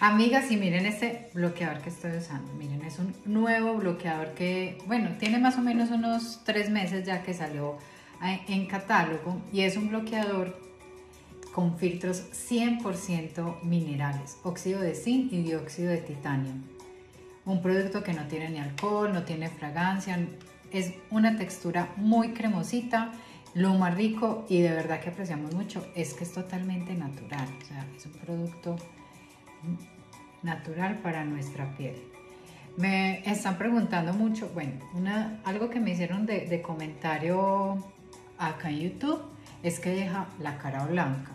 Amigas, y miren este bloqueador que estoy usando. Miren, es un nuevo bloqueador que, bueno, tiene más o menos unos 3 meses ya que salió en catálogo. Y es un bloqueador con filtros 100% minerales, óxido de zinc y dióxido de titanio. Un producto que no tiene ni alcohol, no tiene fragancia, es una textura muy cremosita. Lo más rico y de verdad que apreciamos mucho es que es totalmente natural, o sea, es un producto natural para nuestra piel. Me están preguntando mucho, bueno, algo que me hicieron de comentario acá en YouTube es que deja la cara blanca.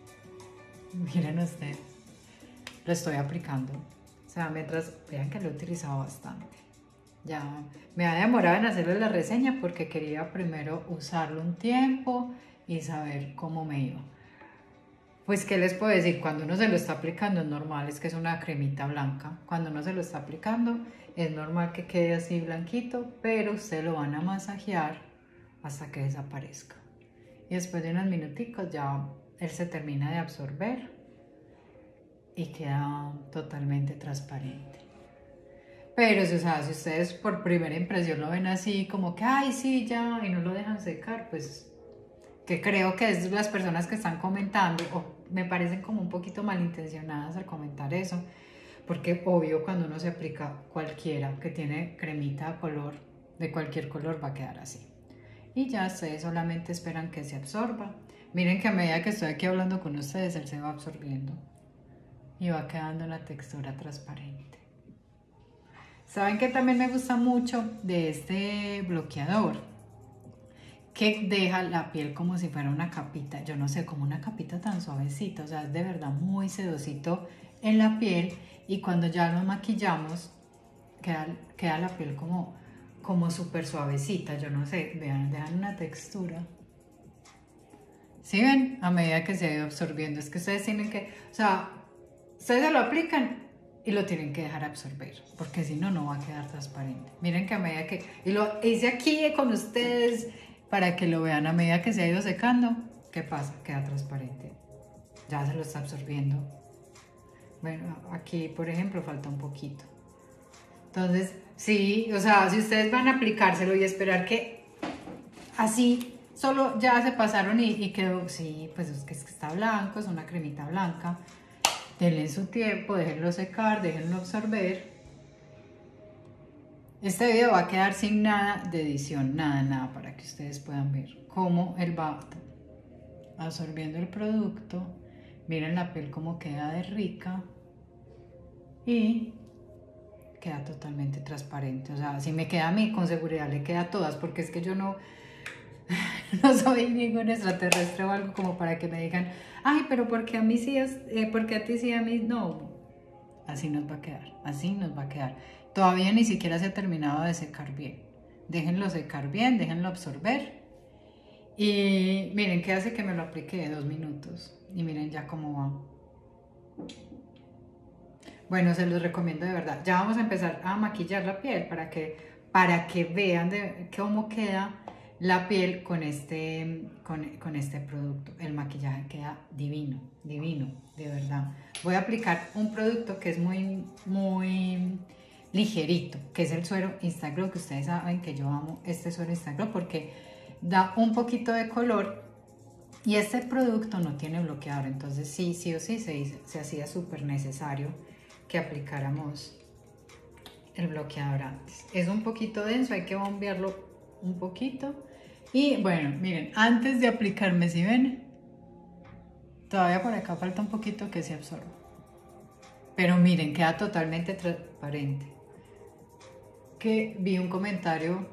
Miren ustedes, lo estoy aplicando, o sea, mientras vean que lo he utilizado bastante. Ya me ha demorado en hacerles la reseña porque quería primero usarlo un tiempo y saber cómo me iba. Pues, ¿qué les puedo decir? Cuando uno se lo está aplicando es normal, es que es una cremita blanca. Cuando uno se lo está aplicando es normal que quede así blanquito, pero ustedes lo van a masajear hasta que desaparezca. Y después de unos minuticos ya él se termina de absorber y queda totalmente transparente. Pero, o sea, si ustedes por primera impresión lo ven así como que, ay, sí, ya, y no lo dejan secar, pues, que creo que es las personas que están comentando, o me parecen como un poquito malintencionadas al comentar eso, porque obvio cuando uno se aplica cualquiera que tiene cremita de cualquier color va a quedar así. Y ya ustedes solamente esperan que se absorba. Miren que a medida que estoy aquí hablando con ustedes, él se va absorbiendo y va quedando una textura transparente. ¿Saben qué también me gusta mucho de este bloqueador? Que deja la piel como si fuera una capita, yo no sé, como una capita tan suavecita, o sea, es de verdad muy sedosito en la piel y cuando ya nos maquillamos queda la piel como súper suavecita, yo no sé, vean, dejan una textura. ¿Sí ven? A medida que se ha ido absorbiendo, es que ustedes tienen que, o sea, ustedes se lo aplican y lo tienen que dejar absorber, porque si no, no va a quedar transparente. Miren que a medida que, y lo hice aquí con ustedes para que lo vean, a medida que se ha ido secando, ¿qué pasa? Queda transparente, ya se lo está absorbiendo. Bueno, aquí por ejemplo falta un poquito. Entonces, sí, o sea, si ustedes van a aplicárselo y esperar que así solo ya se pasaron y quedó, sí, pues es que está blanco, es una cremita blanca. Denle su tiempo, déjenlo secar, déjenlo absorber. Este video va a quedar sin nada de edición, nada, para que ustedes puedan ver cómo él va absorbiendo el producto. Miren la piel cómo queda de rica y queda totalmente transparente. O sea, si me queda a mí, con seguridad le queda a todas, porque es que yo no soy ningún extraterrestre o algo como para que me digan, ay, pero porque a mí sí porque a ti sí, a mí no. Así nos va a quedar, así nos va a quedar. Todavía ni siquiera se ha terminado de secar bien. Déjenlo secar bien, déjenlo absorber. Y miren que hace que me lo aplique de 2 minutos. Y miren ya cómo va. Bueno, se los recomiendo de verdad. Ya vamos a empezar a maquillar la piel para que vean cómo queda la piel con este producto. El maquillaje queda divino, divino, de verdad. Voy a aplicar un producto que es muy, muy ligerito, que es el suero Instaglow, que ustedes saben que yo amo este suero Instaglow porque da un poquito de color y este producto no tiene bloqueador, entonces sí o sí se hacía súper necesario que aplicáramos el bloqueador antes. Es un poquito denso, hay que bombearlo un poquito. Y bueno, miren, antes de aplicarme, si ven, todavía por acá falta un poquito que se absorba. Pero miren, queda totalmente transparente. Que vi un comentario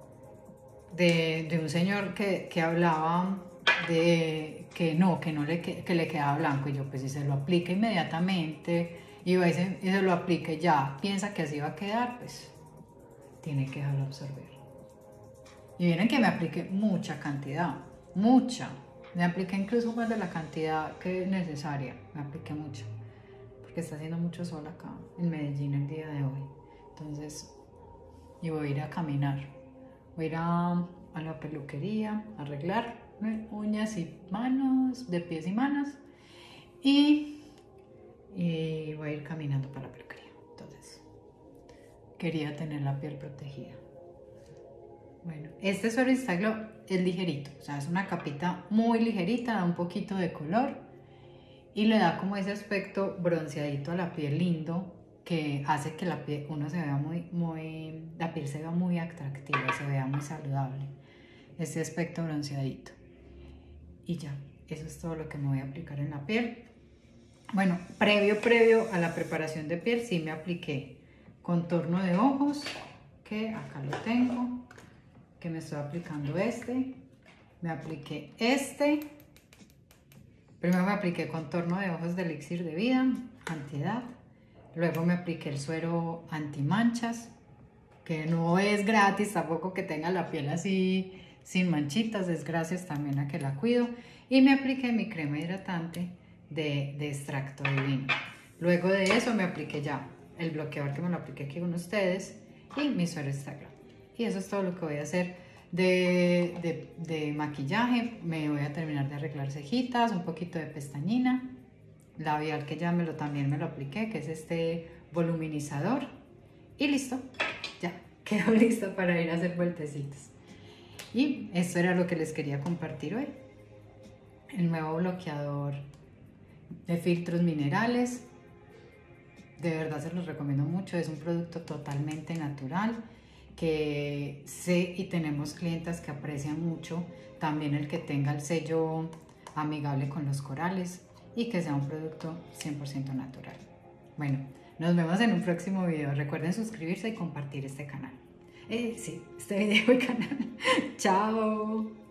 de un señor que hablaba de que le quedaba blanco. Y yo, pues si se lo aplica inmediatamente y se lo aplica y ya piensa que así va a quedar, pues tiene que dejarlo absorber. Y miren que me apliqué mucha cantidad, mucha. Me apliqué incluso más de la cantidad que es necesaria. Me apliqué mucho. Porque está haciendo mucho sol acá en Medellín el día de hoy. Entonces, y voy a ir a caminar. Voy a ir a la peluquería, a arreglarme uñas y manos, de pies y manos. Y voy voy a ir caminando para la peluquería. Entonces, quería tener la piel protegida. Bueno, este suero Instaglow es ligerito, o sea, es una capita muy ligerita, da un poquito de color y le da como ese aspecto bronceadito a la piel lindo, que hace que la piel, uno se vea la piel se vea muy atractiva, se vea muy saludable, ese aspecto bronceadito. Y ya, eso es todo lo que me voy a aplicar en la piel. Bueno, previo a la preparación de piel, sí me apliqué contorno de ojos, que acá lo tengo, que me estoy aplicando me apliqué primero me apliqué contorno de ojos de Elixir de Vida, antiedad, luego me apliqué el suero antimanchas, que no es gratis tampoco que tenga la piel así sin manchitas, es gracias también a que la cuido, y me apliqué mi crema hidratante de extracto divino. Luego de eso me apliqué ya el bloqueador, que me lo apliqué aquí con ustedes, y mi suero Instaglow. Y eso es todo lo que voy a hacer de maquillaje. Me voy a terminar de arreglar cejitas, un poquito de pestañina, labial que ya también me lo apliqué, que es este voluminizador, y listo, ya quedo lista para ir a hacer vueltecitos. Y esto era lo que les quería compartir hoy, el nuevo bloqueador de filtros minerales. De verdad se los recomiendo mucho, es un producto totalmente natural, que sé y tenemos clientas que aprecian mucho también el que tenga el sello amigable con los corales y que sea un producto 100% natural. Bueno, nos vemos en un próximo video. Recuerden suscribirse y compartir este canal. Sí, este video y canal. Chao.